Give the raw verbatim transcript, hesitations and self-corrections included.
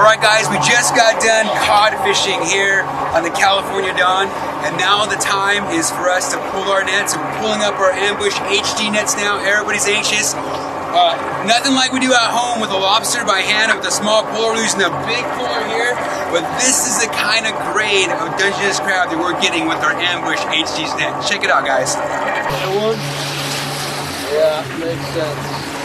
Alright guys, we just got done cod fishing here on the California Dawn, and now the time is for us to pull our nets. We're pulling up our ambush H D nets now. Everybody's anxious. Uh, nothing like we do at home with a lobster by hand with a small puller. We're using a big puller here, but this is the kind of grade of Dungeness crab that we're getting with our ambush H D net. Check it out, guys. That one? Yeah, makes sense.